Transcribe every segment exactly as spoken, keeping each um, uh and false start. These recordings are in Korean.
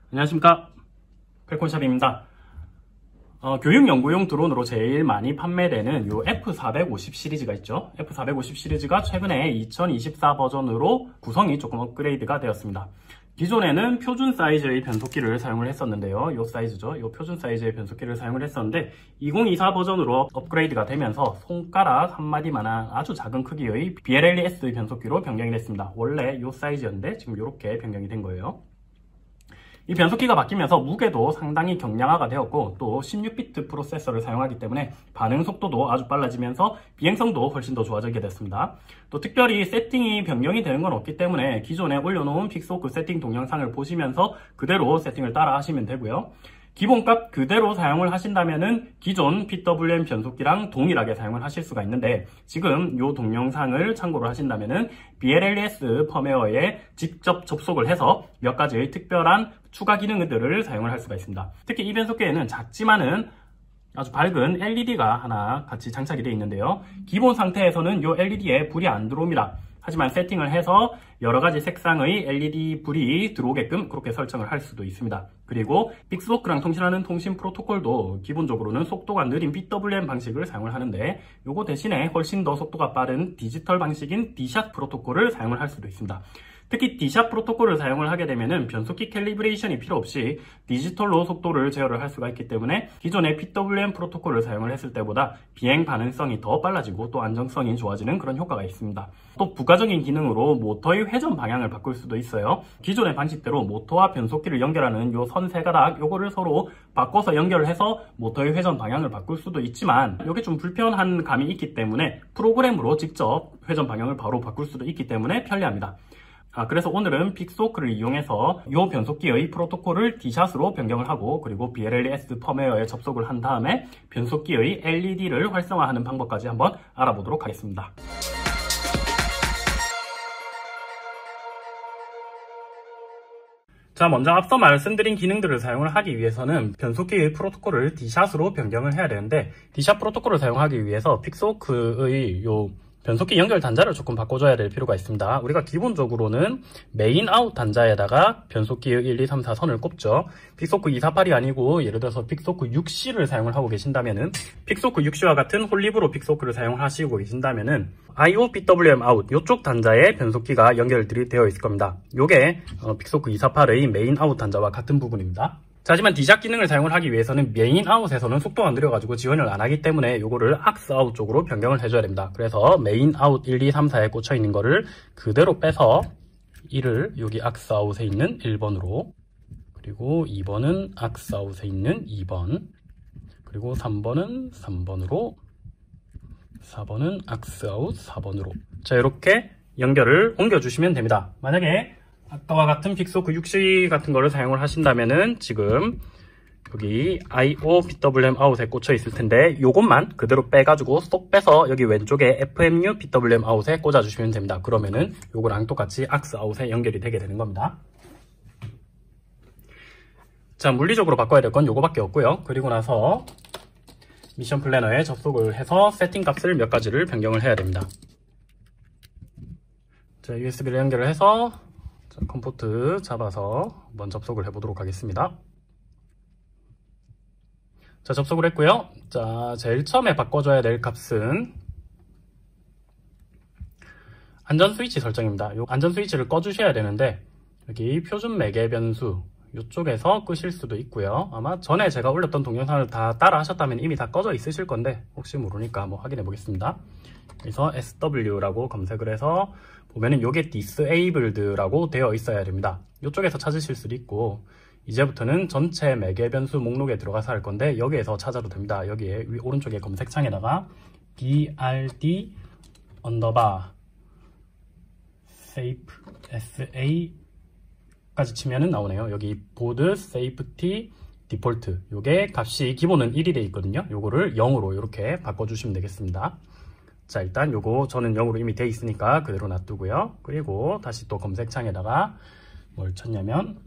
안녕하십니까, 펠콘샵입니다. 어, 교육 연구용 드론으로 제일 많이 판매되는 요 에프 사백오십 시리즈가 있죠. 에프 사백오십 시리즈가 최근에 이천이십사 버전으로 구성이 조금 업그레이드가 되었습니다. 기존에는 표준 사이즈의 변속기를 사용을 했었는데요. 요 사이즈죠. 요 표준 사이즈의 변속기를 사용을 했었는데 이천이십사 버전으로 업그레이드가 되면서 손가락 한마디만한 아주 작은 크기의 비엘엘이에스 변속기로 변경이 됐습니다. 원래 요 사이즈였는데 지금 이렇게 변경이 된 거예요. 이 변속기가 바뀌면서 무게도 상당히 경량화가 되었고 또 십육 비트 프로세서를 사용하기 때문에 반응 속도도 아주 빨라지면서 비행성도 훨씬 더 좋아지게 됐습니다. 또 특별히 세팅이 변경이 되는 건 없기 때문에 기존에 올려놓은 픽스호크 세팅 동영상을 보시면서 그대로 세팅을 따라 하시면 되고요. 기본값 그대로 사용을 하신다면은 기존 피더블유엠 변속기랑 동일하게 사용을 하실 수가 있는데 지금 이 동영상을 참고로 하신다면은 비엘엘이에스 펌웨어에 직접 접속을 해서 몇 가지의 특별한 추가 기능들을 사용을 할 수가 있습니다. 특히 이 변속기에는 작지만은 아주 밝은 엘이디가 하나 같이 장착이 되어 있는데요. 기본 상태에서는 이 엘이디에 불이 안 들어옵니다. 하지만 세팅을 해서 여러가지 색상의 엘이디 불이 들어오게끔 그렇게 설정을 할 수도 있습니다. 그리고 픽스호크랑 통신하는 통신 프로토콜도 기본적으로는 속도가 느린 피더블유엠 방식을 사용을 하는데 요거 대신에 훨씬 더 속도가 빠른 디지털 방식인 디샷 프로토콜을 사용을 할 수도 있습니다. 특히 디샷 프로토콜을 사용을 하게 되면은 변속기 캘리브레이션이 필요 없이 디지털로 속도를 제어를 할 수가 있기 때문에 기존의 피더블유엠 프로토콜을 사용을 했을 때보다 비행 반응성이 더 빨라지고 또 안정성이 좋아지는 그런 효과가 있습니다. 또 부가적인 기능으로 모터의 회전 방향을 바꿀 수도 있어요. 기존의 방식대로 모터와 변속기를 연결하는 요 선 세 가닥 요거를 서로 바꿔서 연결을 해서 모터의 회전 방향을 바꿀 수도 있지만 이게 좀 불편한 감이 있기 때문에 프로그램으로 직접 회전 방향을 바로 바꿀 수도 있기 때문에 편리합니다. 아, 그래서 오늘은 픽스호크를 이용해서 이 변속기의 프로토콜을 디샷으로 변경을 하고 그리고 비엘엘이에스 펌웨어에 접속을 한 다음에 변속기의 엘이디를 활성화하는 방법까지 한번 알아보도록 하겠습니다. 자, 먼저 앞서 말씀드린 기능들을 사용을 하기 위해서는 변속기의 프로토콜을 디샷으로 변경을 해야 되는데 디샷 프로토콜을 사용하기 위해서 픽스호크의 요 변속기 연결 단자를 조금 바꿔줘야 될 필요가 있습니다. 우리가 기본적으로는 메인 아웃 단자에다가 변속기의 일, 이, 삼, 사 선을 꼽죠. 픽스호크 이백사십팔이 아니고 예를 들어서 픽스호크 육 씨를 사용을 하고 계신다면은 픽스호크 육 씨와 같은 홀리브로 픽스호크를 사용을 하시고 계신다면은 아이오 피더블유엠 아웃 이쪽 단자에 변속기가 연결들이 되어 있을 겁니다. 요게 어, 픽스호크 이백사십팔의 메인 아웃 단자와 같은 부분입니다. 자, 하지만 디샷 기능을 사용을 하기 위해서는 메인 아웃에서는 속도가 느려가지고 지원을 안 하기 때문에 요거를 악스 아웃 쪽으로 변경을 해줘야 됩니다. 그래서 메인 아웃 일, 이, 삼, 사에 꽂혀 있는 거를 그대로 빼서 일을 여기 악스 아웃에 있는 일 번으로 그리고 이 번은 악스 아웃에 있는 이 번 그리고 삼 번은 삼 번으로 사 번은 악스 아웃 사 번으로 자, 이렇게 연결을 옮겨주시면 됩니다. 만약에 아까와 같은 픽스호크 육 씨 같은 거를 사용을 하신다면은 지금 여기 아이오 피더블유엠 아웃에 꽂혀 있을 텐데 요것만 그대로 빼가지고 쏙 빼서 여기 왼쪽에 에프엠유 피더블유엠 아웃에 꽂아주시면 됩니다. 그러면은 요거랑 똑같이 악스 아웃에 연결이 되게 되는 겁니다. 자, 물리적으로 바꿔야 될 건 요거밖에 없고요. 그리고 나서 미션 플래너에 접속을 해서 세팅 값을 몇 가지를 변경을 해야 됩니다. 자, 유에스비를 연결을 해서 컴포트 잡아서 한번 접속을 해보도록 하겠습니다. 자, 접속을 했고요. 자, 제일 처음에 바꿔줘야 될 값은 안전 스위치 설정입니다. 요 안전 스위치를 꺼주셔야 되는데 여기 표준 매개 변수 이쪽에서 끄실 수도 있고요. 아마 전에 제가 올렸던 동영상을 다 따라 하셨다면 이미 다 꺼져 있으실 건데 혹시 모르니까 한번 확인해 보겠습니다. 그래서 에스더블유라고 검색을 해서 보면은 요게 disabled라고 되어 있어야 됩니다. 이쪽에서 찾으실 수도 있고 이제부터는 전체 매개 변수 목록에 들어가서 할 건데 여기에서 찾아도 됩니다. 여기에 위 오른쪽에 검색창에다가 drd 언더바 safe sa 까지 치면은 나오네요. 여기 보드 세이프티 디폴트 요게 값이 기본은 일이 돼 있거든요. 요거를 영으로 이렇게 바꿔주시면 되겠습니다. 자, 일단 요거 저는 영으로 이미 돼 있으니까 그대로 놔두고요. 그리고 다시 또 검색창에다가 뭘 쳤냐면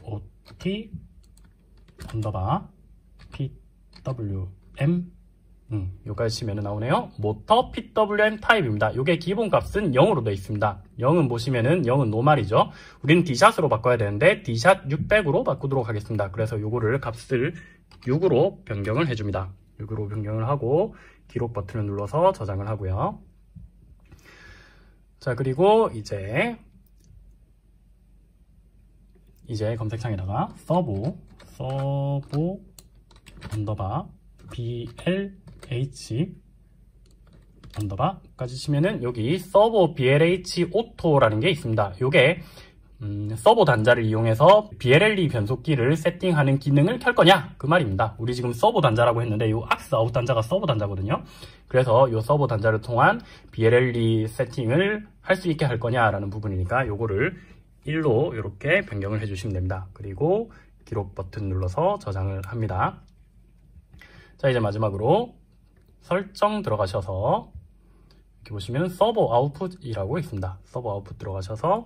mot 언더바 pwm 음, 여기까지 치면은 나오네요. 모터 피더블유엠 타입입니다. 요게 기본 값은 영으로 되어 있습니다. 영은 보시면은 영은 노말이죠. 우리는 D샷으로 바꿔야 되는데 D샷 육백으로 바꾸도록 하겠습니다. 그래서 요거를 값을 육으로 변경을 해줍니다. 육으로 변경을 하고 기록 버튼을 눌러서 저장을 하고요. 자, 그리고 이제 이제 검색창에다가 서버 서버 언더바 블h 언더바까지 치면은 여기 서버 블h 오토라는 게 있습니다. 요게 음, 서버 단자를 이용해서 블엘엘 변속기를 세팅하는 기능을 켤 거냐 그 말입니다. 우리 지금 서버 단자라고 했는데 요 악스 아웃 단자가 서버 단자거든요. 그래서 요 서버 단자를 통한 블엘엘 세팅을 할 수 있게 할 거냐라는 부분이니까 요거를 일로 이렇게 변경을 해주시면 됩니다. 그리고 기록 버튼 눌러서 저장을 합니다. 자, 이제 마지막으로 설정 들어가셔서 이렇게 보시면 서버 아웃풋이라고 있습니다. 서버 아웃풋 들어가셔서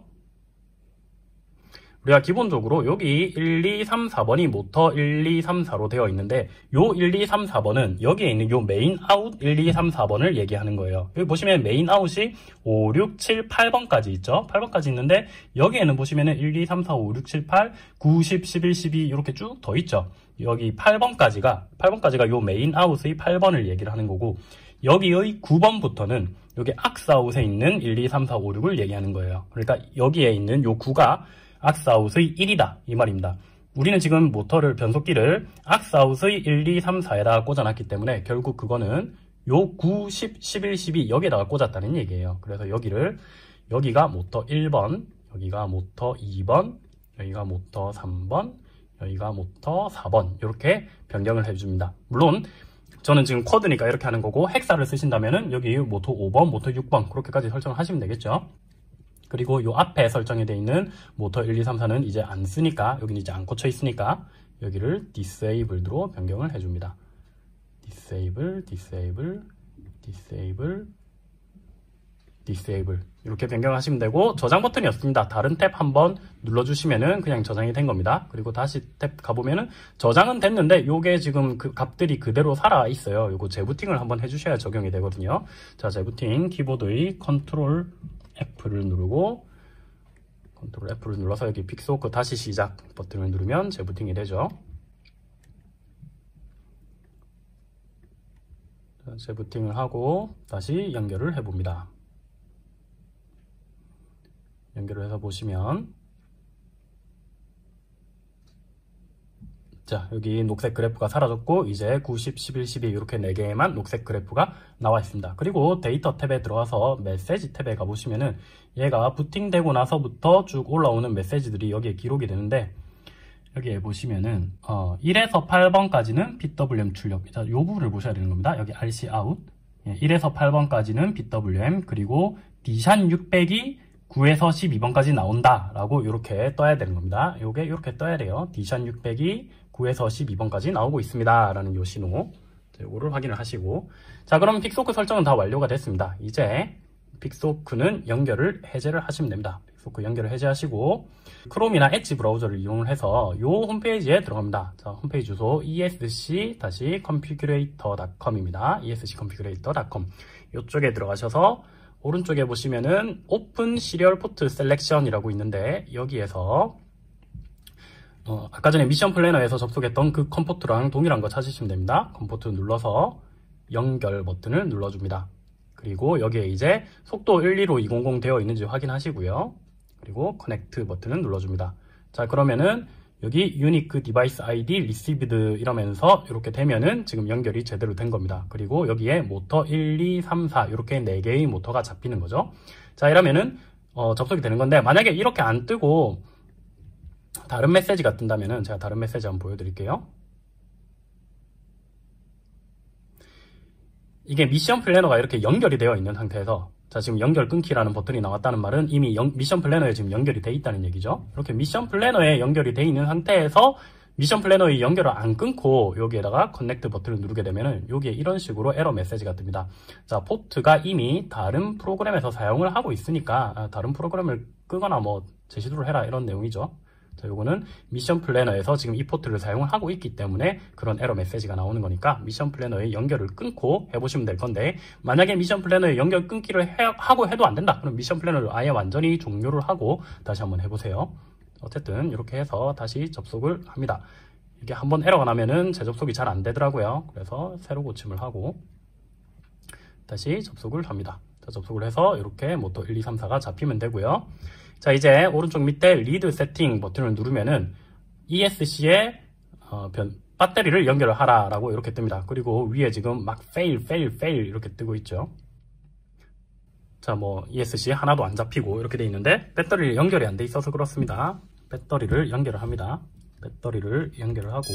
우리가 기본적으로 여기 일, 이, 삼, 사 번이 모터 일, 이, 삼, 사로 되어 있는데 요 일, 이, 삼, 사 번은 여기에 있는 요 메인 아웃 일, 이, 삼, 사 번을 얘기하는 거예요. 여기 보시면 메인 아웃이 오, 육, 칠, 팔 번까지 있죠. 팔 번까지 있는데 여기에는 보시면은 일, 이, 삼, 사, 오, 육, 칠, 팔, 구, 십, 십일, 십이 이렇게 쭉 더 있죠. 여기 팔 번까지가 팔 번까지가 요 메인 아웃의 팔 번을 얘기를 하는 거고 여기의 구 번부터는 여기 악스 아웃에 있는 일, 이, 삼, 사, 오, 육을 얘기하는 거예요. 그러니까 여기에 있는 요 구가 악스아웃의 일이다 이 말입니다. 우리는 지금 모터를 변속기를 악스아웃의 일, 이, 삼, 사에다가 꽂아놨기 때문에 결국 그거는 요 구, 십, 십일, 십이 여기에다가 꽂았다는 얘기예요. 그래서 여기를 여기가 모터 일 번, 여기가 모터 이 번, 여기가 모터 삼 번, 여기가 모터 사 번 이렇게 변경을 해줍니다. 물론 저는 지금 쿼드니까 이렇게 하는 거고 헥사를 쓰신다면은 여기 모터 오 번, 모터 육 번 그렇게까지 설정을 하시면 되겠죠. 그리고 요 앞에 설정이 되어 있는 모터 일, 이, 삼, 사는 이제 안 쓰니까 여기는 이제 안 꽂혀 있으니까 여기를 disabled로 변경을 해줍니다. disable, disable, disable, disable 이렇게 변경하시면 되고 저장 버튼이 없습니다. 다른 탭 한번 눌러주시면은 그냥 저장이 된 겁니다. 그리고 다시 탭 가보면은 저장은 됐는데 요게 지금 그 값들이 그대로 살아 있어요. 요거 재부팅을 한번 해주셔야 적용이 되거든요. 자, 재부팅 키보드의 컨트롤 F를 누르고 컨트롤 F를 눌러서 여기 픽스워크 다시 시작 버튼을 누르면 재부팅이 되죠. 자, 재부팅을 하고 다시 연결을 해봅니다. 연결을 해서 보시면 자, 여기 녹색 그래프가 사라졌고 이제 구, 십, 십일, 십이 이렇게 네 개만 녹색 그래프가 나와 있습니다. 그리고 데이터 탭에 들어가서 메시지 탭에 가보시면은 얘가 부팅되고 나서부터 쭉 올라오는 메시지들이 여기에 기록이 되는데 여기에 보시면은 어, 일에서 팔 번까지는 피더블유엠 출력. 자, 요 부분을 보셔야 되는 겁니다. 여기 알씨 아웃 예, 일에서 팔 번까지는 피더블유엠 그리고 D샷 육백이 구에서 십이 번까지 나온다 라고 이렇게 떠야 되는 겁니다. 요게 이렇게 떠야 돼요. D샷 육백이 구에서 십이 번까지 나오고 있습니다 라는 요 신호 요거를 확인을 하시고 자, 그럼 픽스워크 설정은 다 완료가 됐습니다. 이제 픽스워크는 연결을 해제를 하시면 됩니다. 픽스워크 연결을 해제하시고 크롬이나 엣지 브라우저를 이용해서 요 홈페이지에 들어갑니다. 자, 홈페이지 주소 esc configurator 닷 com입니다. esc configurator 닷 com 요쪽에 들어가셔서 오른쪽에 보시면은 오픈 시리얼 포트 셀렉션이라고 있는데 여기에서 어, 아까 전에 미션 플래너에서 접속했던 그 컴포트랑 동일한 거 찾으시면 됩니다. 컴포트 눌러서 연결 버튼을 눌러줍니다. 그리고 여기에 이제 속도 일일오 이공공 되어 있는지 확인하시고요. 그리고 커넥트 버튼을 눌러줍니다. 자, 그러면은 여기 유니크 디바이스 아이디 리시브드 이러면서 이렇게 되면은 지금 연결이 제대로 된 겁니다. 그리고 여기에 모터 일, 이, 삼, 사 이렇게 네 개의 모터가 잡히는 거죠. 자, 이러면은 어, 접속이 되는 건데 만약에 이렇게 안 뜨고 다른 메시지가 뜬다면은 제가 다른 메시지 한번 보여드릴게요. 이게 미션 플래너가 이렇게 연결이 되어 있는 상태에서 자, 지금 연결 끊기라는 버튼이 나왔다는 말은 이미 연, 미션 플래너에 지금 연결이 돼 있다는 얘기죠. 이렇게 미션 플래너에 연결이 돼 있는 상태에서 미션 플래너의 연결을 안 끊고 여기에다가 커넥트 버튼을 누르게 되면은 여기에 이런 식으로 에러 메시지가 뜹니다. 자, 포트가 이미 다른 프로그램에서 사용을 하고 있으니까 다른 프로그램을 끄거나 뭐 재시도를 해라 이런 내용이죠. 자, 자, 요거는 미션 플래너에서 지금 이 포트를 사용을 하고 있기 때문에 그런 에러 메시지가 나오는 거니까 미션 플래너의 연결을 끊고 해보시면 될 건데, 만약에 미션 플래너의 연결 끊기를 해, 하고 해도 안 된다. 그럼 미션 플래너를 아예 완전히 종료를 하고 다시 한번 해보세요. 어쨌든 이렇게 해서 다시 접속을 합니다. 이게 한번 에러가 나면은 재접속이 잘 안 되더라고요. 그래서 새로 고침을 하고 다시 접속을 합니다. 자, 접속을 해서 이렇게 모터 일, 이, 삼, 사가 잡히면 되고요. 자, 이제 오른쪽 밑에 리드 세팅 버튼을 누르면은 이에스씨에 어, 변, 배터리를 연결을 하라 라고 이렇게 뜹니다. 그리고 위에 지금 막 fail, fail, fail 이렇게 뜨고 있죠. 자, 뭐 이에스씨 하나도 안 잡히고 이렇게 돼 있는데 배터리 연결이 안 돼 있어서 그렇습니다. 배터리를 연결을 합니다. 배터리를 연결을 하고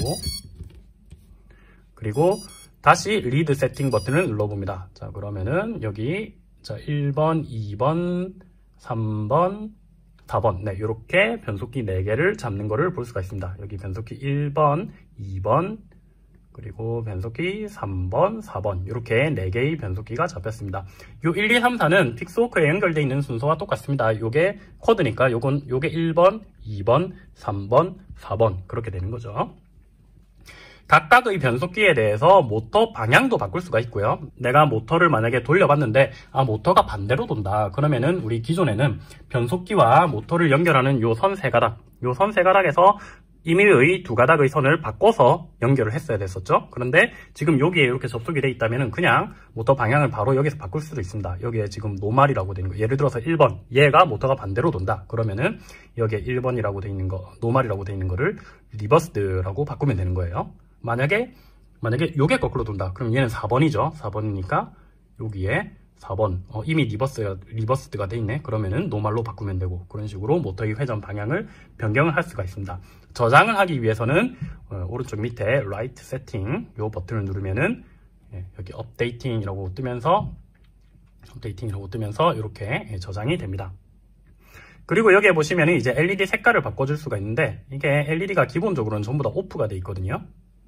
그리고 다시 리드 세팅 버튼을 눌러봅니다. 자, 그러면은 여기 자 일 번, 이 번, 삼 번, 사 번 네, 이렇게 변속기 네 개를 잡는 거를 볼 수가 있습니다. 여기 변속기 일 번, 이 번, 그리고 변속기 삼 번, 사 번 이렇게 네 개의 변속기가 잡혔습니다. 요 일, 이, 삼, 사는 픽스워크에 연결되어 있는 순서와 똑같습니다. 요게 코드니까 요건 요게 일 번, 이 번, 삼 번, 사 번 그렇게 되는 거죠. 각각의 변속기에 대해서 모터 방향도 바꿀 수가 있고요. 내가 모터를 만약에 돌려봤는데 아 모터가 반대로 돈다. 그러면은 우리 기존에는 변속기와 모터를 연결하는 요 선 세 가닥, 요 선 세 가닥에서 임의의 두 가닥의 선을 바꿔서 연결을 했어야 됐었죠. 그런데 지금 여기에 이렇게 접속이 돼 있다면 그냥 모터 방향을 바로 여기서 바꿀 수도 있습니다. 여기에 지금 노말이라고 되는 거, 예를 들어서 일 번, 얘가 모터가 반대로 돈다. 그러면은 여기에 일 번이라고 돼 있는 거, 노말이라고 돼 있는 거를 리버스드라고 바꾸면 되는 거예요. 만약에 만약에 요게 거꾸로 돈다. 그럼 얘는 사 번이죠. 사 번이니까 여기에 사 번 어, 이미 리버스가, 리버스드가 돼 있네. 그러면은 노말로 바꾸면 되고, 그런 식으로 모터의 회전 방향을 변경을 할 수가 있습니다. 저장을 하기 위해서는 어, 오른쪽 밑에 Write Setting 요 버튼을 누르면은 예, 여기 업데이팅이라고 뜨면서 업데이팅이라고 뜨면서 이렇게 예, 저장이 됩니다. 그리고 여기에 보시면은 이제 엘이디 색깔을 바꿔줄 수가 있는데, 이게 엘이디가 기본적으로는 전부 다 오프가 돼 있거든요.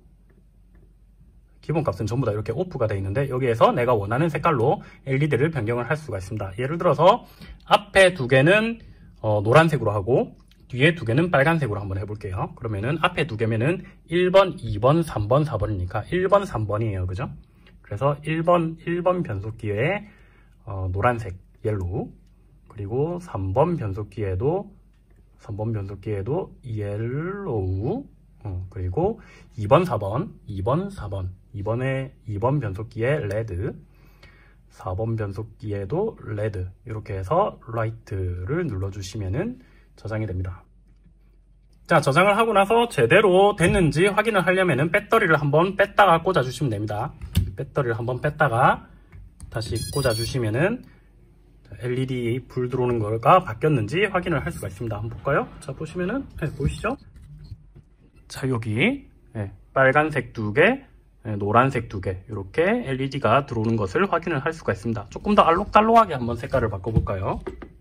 기본값은 전부 다 이렇게 오프가 되어 있는데 여기에서 내가 원하는 색깔로 엘이디를 변경을 할 수가 있습니다. 예를 들어서 앞에 두 개는 어, 노란색으로 하고 뒤에 두 개는 빨간색으로 한번 해볼게요. 그러면은 앞에 두 개면은 일 번, 이 번, 삼 번, 사 번이니까 일 번, 삼 번이에요. 그죠? 그래서 일 번, 일 번 변속기에 어, 노란색, 옐로우, 그리고 삼 번 변속기에도 삼 번 변속기에도 옐로우, 어, 그리고 이 번, 사 번, 이 번, 사 번, 이번에 이 번 변속기에 레드, 사 번 변속기에도 레드, 이렇게 해서 라이트를 눌러주시면은 저장이 됩니다. 자, 저장을 하고 나서 제대로 됐는지 확인을 하려면은 배터리를 한번 뺐다가 꽂아주시면 됩니다. 배터리를 한번 뺐다가 다시 꽂아주시면은 엘이디 불 들어오는 거가 바뀌었는지 확인을 할 수가 있습니다. 한번 볼까요? 자, 보시면은 네, 보이시죠? 자, 여기 네, 빨간색 두 개, 네, 노란색 두 개, 이렇게 엘이디가 들어오는 것을 확인을 할 수가 있습니다. 조금 더 알록달록하게 한번 색깔을 바꿔볼까요?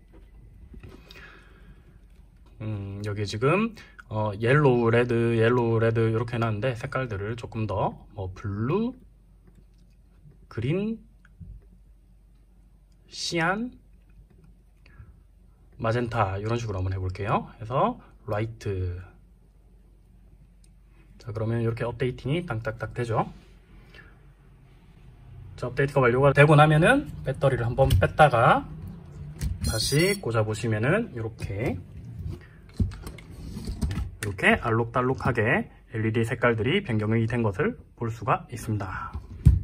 음, 여기 지금 어, 옐로우, 레드, 옐로우, 레드 이렇게 해놨는데 색깔들을 조금 더 뭐 블루, 그린, 시안, 마젠타 이런 식으로 한번 해볼게요. 해서 라이트. 자, 그러면 이렇게 업데이팅이 땅딱딱 되죠. 자, 업데이트가 완료가 되고 나면은 배터리를 한번 뺐다가 다시 꽂아 보시면은 이렇게 이렇게 알록달록하게 엘이디 색깔들이 변경이 된 것을 볼 수가 있습니다.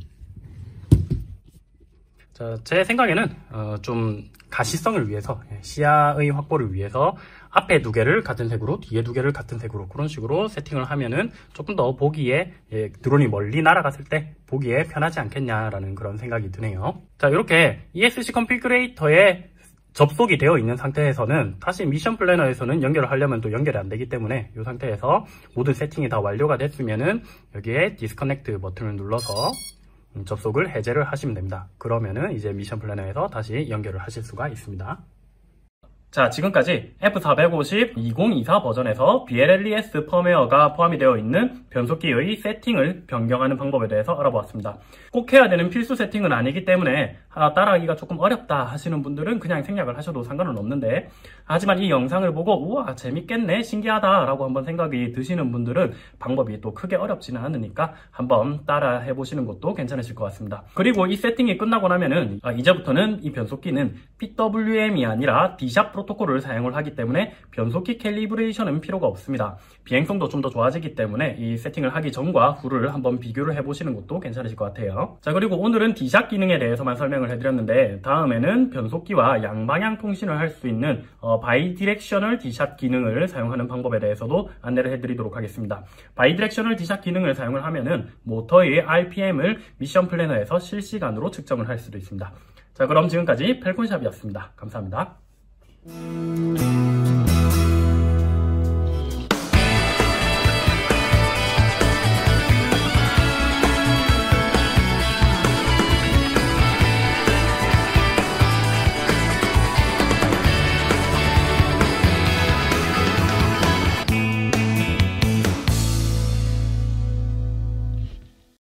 자, 제 생각에는 어, 좀 가시성을 위해서, 시야의 확보를 위해서 앞에 두 개를 같은 색으로, 뒤에 두 개를 같은 색으로 그런 식으로 세팅을 하면은 조금 더 보기에, 예, 드론이 멀리 날아갔을 때 보기에 편하지 않겠냐라는 그런 생각이 드네요. 자, 이렇게 이에스씨 컨피그레이터에 접속이 되어 있는 상태에서는 다시 미션 플래너에서는 연결을 하려면 또 연결이 안 되기 때문에 이 상태에서 모든 세팅이 다 완료가 됐으면은 여기에 디스커넥트 버튼을 눌러서 접속을 해제를 하시면 됩니다. 그러면은 이제 미션 플래너에서 다시 연결을 하실 수가 있습니다. 자, 지금까지 에프 사백오십 이천이십사 버전에서 비엘엘이에스 펌웨어가 포함이 되어 있는 변속기의 세팅을 변경하는 방법에 대해서 알아보았습니다. 꼭 해야 되는 필수 세팅은 아니기 때문에 따라하기가 조금 어렵다 하시는 분들은 그냥 생략을 하셔도 상관은 없는데, 하지만 이 영상을 보고 우와 재밌겠네, 신기하다 라고 한번 생각이 드시는 분들은 방법이 또 크게 어렵지는 않으니까 한번 따라 해보시는 것도 괜찮으실 것 같습니다. 그리고 이 세팅이 끝나고 나면은 이제부터는 이 변속기는 피더블유엠이 아니라 디샵 프로토콜을 사용을 하기 때문에 변속기 캘리브레이션은 필요가 없습니다. 비행성도 좀 더 좋아지기 때문에 이 세팅을 하기 전과 후를 한번 비교를 해보시는 것도 괜찮으실 것 같아요. 자, 그리고 오늘은 디샵 기능에 대해서만 설명을 해드렸는데, 다음에는 변속기와 양방향 통신을 할 수 있는 어, 바이디렉셔널 디샵 기능을 사용하는 방법에 대해서도 안내를 해드리도록 하겠습니다. 바이디렉셔널 디샵 기능을 사용을 하면은 모터의 알피엠을 미션 플래너에서 실시간으로 측정을 할 수도 있습니다. 자, 그럼 지금까지 펠콘샵이었습니다. 감사합니다.